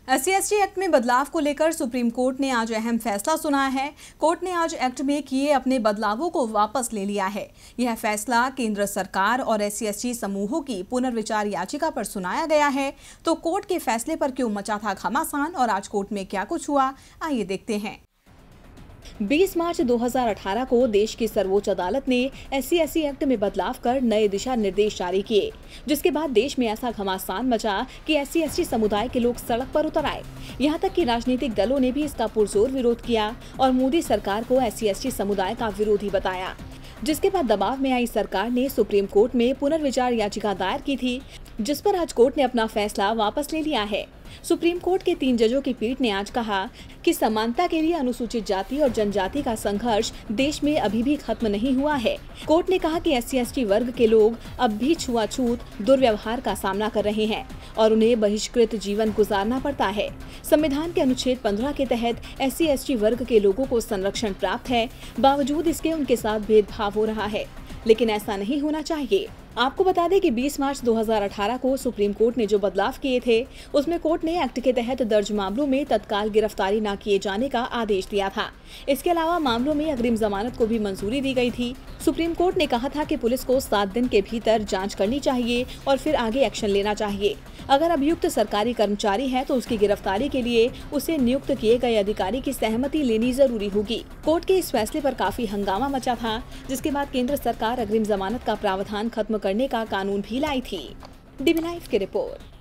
SC/ST act में बदलाव को लेकर सुप्रीम कोर्ट ने आज अहम फैसला सुनाया है। कोर्ट ने आज एक्ट में किए अपने बदलावों को वापस ले लिया है। यह फैसला केंद्र सरकार और SC/ST समूहों की पुनर्विचार याचिका पर सुनाया गया है। तो कोर्ट के फैसले पर क्यों मचा था घमासान और आज कोर्ट में क्या कुछ हुआ, आइए देखते हैं। 20 मार्च 2018 को देश की सर्वोच्च अदालत ने SC/ST एक्ट में बदलाव कर नए दिशा निर्देश जारी किए, जिसके बाद देश में ऐसा घमासान मचा कि SC/ST समुदाय के लोग सड़क पर उतर आए। यहां तक कि राजनीतिक दलों ने भी इसका पुरजोर विरोध किया और मोदी सरकार को SC/ST समुदाय का विरोधी बताया, जिसके बाद दबाव में आई सरकार ने सुप्रीम कोर्ट में पुनर्विचार याचिका दायर की थी, जिस पर आज कोर्ट ने अपना फैसला वापस ले लिया है। सुप्रीम कोर्ट के 3 जजों की पीठ ने आज कहा कि समानता के लिए अनुसूचित जाति और जनजाति का संघर्ष देश में अभी भी खत्म नहीं हुआ है। कोर्ट ने कहा कि SC/ST वर्ग के लोग अब भी छुआछूत दुर्व्यवहार का सामना कर रहे हैं और उन्हें बहिष्कृत जीवन गुजारना पड़ता है। संविधान के अनुच्छेद 15 के तहत SC/ST वर्ग के लोगों को संरक्षण प्राप्त है, बावजूद इसके उनके साथ भेदभाव हो रहा है, लेकिन ऐसा नहीं होना चाहिए। आपको बता दें कि 20 मार्च 2018 को सुप्रीम कोर्ट ने जो बदलाव किए थे, उसमें कोर्ट ने एक्ट के तहत दर्ज मामलों में तत्काल गिरफ्तारी न किए जाने का आदेश दिया था। इसके अलावा मामलों में अग्रिम जमानत को भी मंजूरी दी गई थी। सुप्रीम कोर्ट ने कहा था कि पुलिस को 7 दिन के भीतर जांच करनी चाहिए और फिर आगे एक्शन लेना चाहिए। अगर अभियुक्त सरकारी कर्मचारी है तो उसकी गिरफ्तारी के लिए उसे नियुक्त किए गए अधिकारी की सहमति लेनी जरूरी होगी। कोर्ट के इस फैसले पर काफी हंगामा मचा था, जिसके बाद केंद्र सरकार अग्रिम जमानत का प्रावधान खत्म करने का कानून भी लाई थी। DB लाइव की रिपोर्ट।